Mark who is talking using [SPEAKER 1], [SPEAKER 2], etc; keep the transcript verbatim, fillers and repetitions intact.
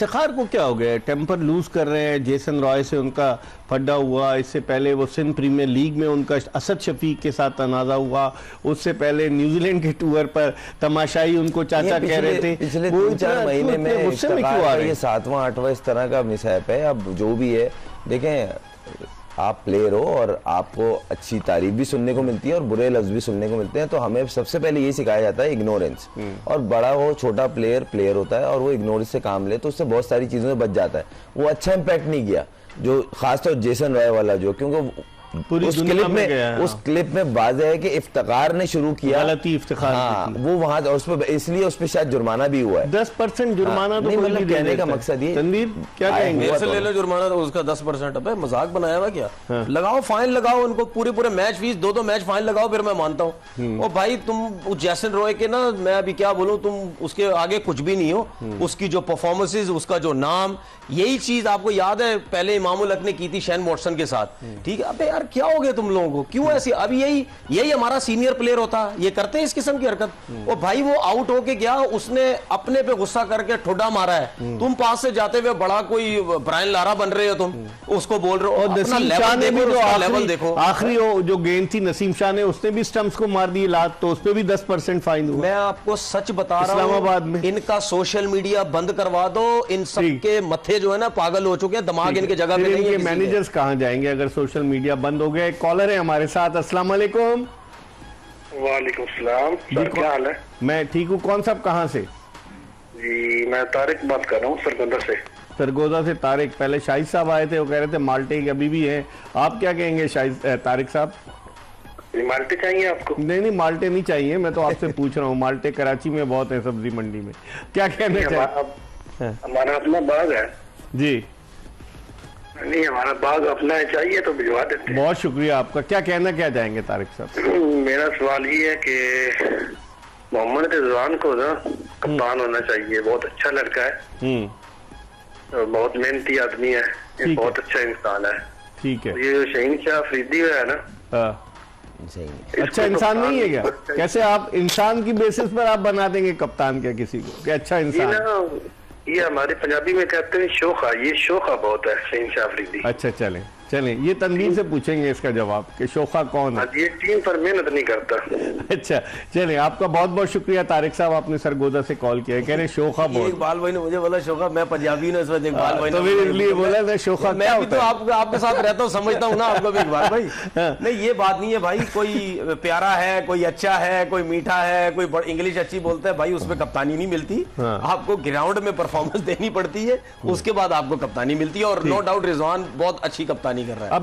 [SPEAKER 1] इफ्तिखार को क्या हो गया? टेम्पर लूज कर रहे हैं, जेसन रॉय से उनका फड्डा हुआ, इससे पहले वो सिंध प्रीमियर लीग में उनका असद शफीक के साथ तनाज़ा हुआ, उससे पहले न्यूजीलैंड के टूर पर तमाशाई उनको चाचा कह रहे थे।
[SPEAKER 2] पिछले तीन चार महीने में
[SPEAKER 1] गुस्से में क्यों आ रहे हैं?
[SPEAKER 2] ये सातवां आठवां इस तरह का मिसहैप है। अब जो भी है, देखें, आप प्लेयर हो और आपको अच्छी तारीफ भी सुनने को मिलती है और बुरे लफ्ज भी सुनने को मिलते हैं, तो हमें सबसे पहले ये सिखाया जाता है इग्नोरेंस। और बड़ा हो छोटा प्लेयर प्लेयर होता है और वो इग्नोरेंस से काम ले तो उससे बहुत सारी चीजों में बच जाता है। वो अच्छा इंपैक्ट नहीं किया, जो खासतौर जेसन रॉय वाला, जो क्योंकि
[SPEAKER 1] पूरी
[SPEAKER 2] उस
[SPEAKER 1] दुनिया
[SPEAKER 2] क्लिप
[SPEAKER 1] में
[SPEAKER 2] में,
[SPEAKER 1] गया है।
[SPEAKER 2] उस क्लिप में वाज़ेह है कि इफ्तिखार ने शुरू किया,
[SPEAKER 1] गलती इफ्तिखार
[SPEAKER 2] हाँ, वो वहां उस पर, इसलिए उस पर शायद जुर्माना भी हुआ है।
[SPEAKER 1] दस परसेंट जुर्माना। तो
[SPEAKER 2] मतलब कहने का मकसद ये,
[SPEAKER 1] तनवीर क्या कहेंगे?
[SPEAKER 3] मेरे से ले लो जुर्माना तो उसका दस परसेंट। अब मजाक बनाया हुआ क्या? हाँ। लगाओ फाइन लगाओ उनको, पूरे पूरे मैच फीस, दो दो मैच फाइन लगाओ, फिर मैं मानता हूँ। और भाई तुम जैसन रॉय के ना, मैं अभी क्या बोलूं, तुम उसके आगे कुछ भी नहीं हो। उसकी जो परफॉर्मेंसेज, उसका जो नाम, यही चीज आपको याद है पहले इमामुल हक ने की थी शेन वॉटसन के साथ, ठीक है? अबे यार क्या हो गया तुम लोगों को, क्यों ऐसी? अभी यही यही हमारा सीनियर प्लेयर होता, ये करते हैं इस किस्म की हरकत। और भाई वो आउट होके गया, उसने अपने पे गुस्सा करके ठुड्डा मारा है, तुम पास से जाते हुए बड़ा कोई ब्रायन लारा बन रहे हो, तुम उसको बोल रहे हो।
[SPEAKER 1] और नसीम शाह ने भी जो
[SPEAKER 2] लेवल देखो,
[SPEAKER 1] आखिरी जो गेंद थी नसीम शाह ने, उसने भी स्टंप्स को मार दी लात, तो उस पर भी दस परसेंट फाइन हुआ।
[SPEAKER 3] मैं आपको सच बता रहा हूं,
[SPEAKER 1] इस्लामाबाद में इनका
[SPEAKER 3] सोशल मीडिया बंद करवा दो। इन सबके मत्थे जो है ना पागल हो चुके हैं, दिमाग इनके जगह पे नहीं है।
[SPEAKER 1] मैनेजर्स कहां जाएंगे अगर सोशल मीडिया बंद हो गया? कॉलर है हमारे साथ। अस्सलाम वालेकुम।
[SPEAKER 4] वालेकुम सलाम सर, क्या हाल है?
[SPEAKER 1] मैं ठीक हूँ। कौन साहब कहाँ से?
[SPEAKER 4] जी मैं तारिक बात कर रहा हूँ सरगोदा से।
[SPEAKER 1] सरगोदा से तारिक। पहले शाहिद साहब आए थे, वो कह रहे थे माल्टे की अभी भी है। आप क्या कहेंगे शाहिद तारिक साहब?
[SPEAKER 4] माल्टे चाहिए आपको?
[SPEAKER 1] नहीं नहीं, माल्टे नहीं चाहिए, मैं तो आपसे पूछ रहा हूँ। माल्टे कराची में बहुत है सब्जी मंडी में, क्या कहना चाहिए?
[SPEAKER 4] हमारा अपना बाग है
[SPEAKER 1] जी।
[SPEAKER 4] नहीं, हमारा बाग अपना है, चाहिए तो भिजवा देते हैं।
[SPEAKER 1] बहुत शुक्रिया आपका। क्या कहना क्या चाहेंगे तारिक साहब?
[SPEAKER 4] मेरा सवाल ये है कि मोहम्मद रिजवान को ना कप्तान होना चाहिए, बहुत अच्छा लड़का है, बहुत मेहनती आदमी है, बहुत अच्छा इंसान है।
[SPEAKER 1] ठीक है।
[SPEAKER 4] ये शहीन शाह अफरीदी है ना,
[SPEAKER 1] अच्छा इंसान नहीं है क्या? कैसे आप इंसान की बेसिस पर आप बना देंगे कप्तान क्या किसी को? क्या अच्छा इंसान?
[SPEAKER 4] ये हमारे पंजाबी में कहते हैं शोखा, ये शोखा बहुत है शहीन शाह अफरीदी।
[SPEAKER 1] अच्छा चलें चलें, ये तनवीर से पूछेंगे इसका जवाब कि शोखा कौन है।
[SPEAKER 4] ये टीम पर मेहनत नहीं करता।
[SPEAKER 1] अच्छा चलें, आपका बहुत बहुत शुक्रिया तारिक साहब, आपने सरगोदा से कॉल किया। कह रहे शोखा बहुत।
[SPEAKER 3] इकबाल भाई ने मुझे बोला शोखा, मैं पंजाबी हूं, इस वजह इकबाल भाई
[SPEAKER 1] तो फिर इसलिए बोला था शोखा।
[SPEAKER 3] मैं भी तो आप, आपके साथ रहता हूँ, समझता हूँ ना आपको भी इकबाल भाई। नहीं ये बात नहीं है भाई, कोई प्यारा है, कोई अच्छा है, कोई मीठा है, कोई इंग्लिश अच्छी बोलता है, भाई उसमें कप्तानी नहीं मिलती। आपको ग्राउंड में परफॉर्मेंस देनी पड़ती है, उसके बाद आपको कप्तानी मिलती है। और नो डाउट रिजवान बहुत अच्छी कप्तानी कर रहा है।